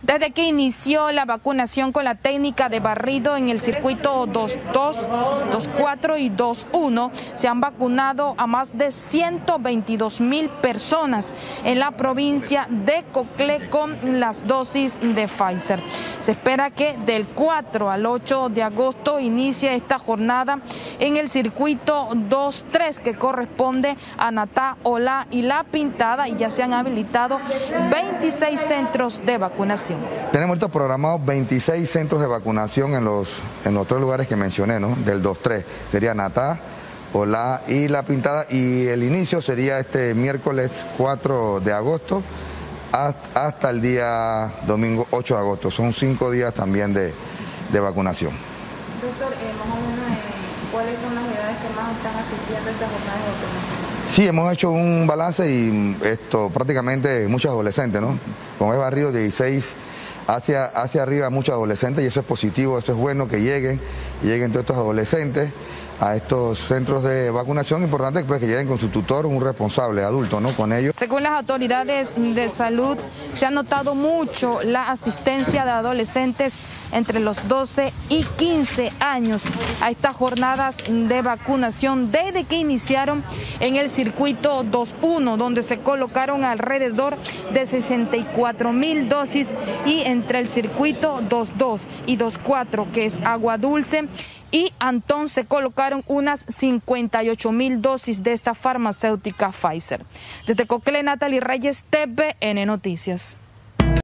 Desde que inició la vacunación con la técnica de barrido en el circuito 2.2, 2.4 y 2.1, se han vacunado a más de 122.000 personas en la provincia de Coclé con las dosis de Pfizer. Se espera que del 4 al 8 de agosto inicie esta jornada en el circuito 2.3, que corresponde a Natá, Olá y La Pintada, y ya se han habilitado 26 centros de vacunación. Tenemos ahorita programados 26 centros de vacunación en los tres lugares que mencioné, ¿no? Del 2-3, sería Natá, Olá y La Pintada, y el inicio sería este miércoles 4 de agosto hasta el día domingo 8 de agosto. Son 5 días también de vacunación. Doctor, más o menos, ¿cuáles son las edades que más están asistiendo a esta jornada de vacunación? Sí, hemos hecho un balance y prácticamente muchos adolescentes, ¿no? Como es barrio 16 hacia arriba, muchos adolescentes, y eso es positivo, eso es bueno que lleguen todos estos adolescentes a estos centros de vacunación. Importante pues, que lleguen con su tutor, un responsable adulto, ¿no? Con ellos. Según las autoridades de salud, se ha notado mucho la asistencia de adolescentes entre los 12 y 15 años a estas jornadas de vacunación desde que iniciaron en el circuito 2.1, donde se colocaron alrededor de 64.000 dosis, y entre el circuito 2.2 y 2.4, que es Agua Dulce y Antón, se colocaron unas 58.000 dosis de esta farmacéutica Pfizer. Desde Coclé, Natalie Reyes, TVN Noticias.